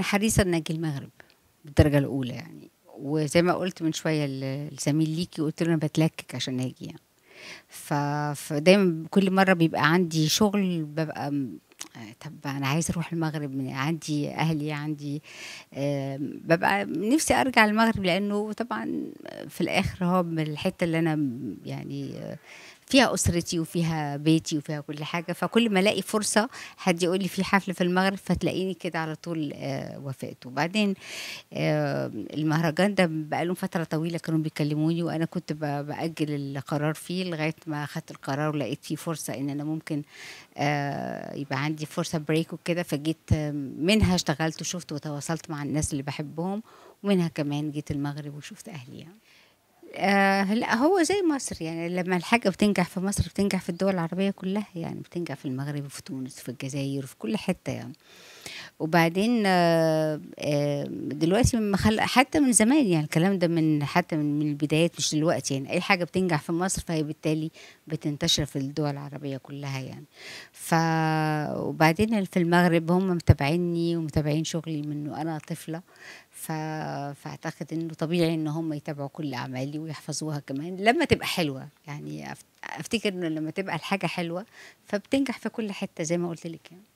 حريصة إن أجي المغرب بالدرجة الأولى يعني، وزي ما قُلت من شوية لزميل ليكِ قُلت له أنا باتلكك عشان آجي يعني. ف فدايمًا كل مرّة بيبقى عندي شغل بابقى طَب أنا عايزة أروح المغرب، عندي أهلي، عندي بابقى نِفْسي أرجع المغرب لإنه طبعًا في الآخر هو من الحتّة اللي أنا يعني فيها أسرتي وفيها بيتي وفيها كل حاجة، فكل ما ألاقي فرصة حد يقول لي في حفلة في المغرب فتلاقيني كده على طول وافقت. وبعدين المهرجان ده بقى له فترة طويلة كانوا بيكلموني وأنا كنت بأجل القرار فيه لغاية ما أخدت القرار ولقيت فيه فرصة إن أنا ممكن يبقى عندي فرصة break وكده، فجيت منها اشتغلت وشُفت وتواصلت مع الناس اللي باحبهم، ومنها كمان جيت المغرب وشُفت أهلي يعني. لأ هو زي مصر يعني لمّا الحاجة بتنجح في مصر بتنجح في الدول العربية كلّها، يعني بتنجح في المغرب وفي تونس وفي الجزاير وفي كل حتّة يعني. وبعدين دلوقتي حتى من زمان يعني الكلام ده حتى من البدايات مش دلوقتي يعني، أي حاجة بتنجح في مصر فهي بالتالي بتنتشر في الدول العربية كلّها يعني. ف وبعدين في المغرب هم متابعينّي ومتابعين شغلي من وأنا طفلة، ف فأعتقد إنه طبيعي إن هم يتابعوا كل أعمالي ويحفظوها كمان لمّا تبقى حلوة، يعني أفتكر إنه لمّا تبقى الحاجة حلوة فبتنجح في كل حتّة زي ما قُلت لِك يعني.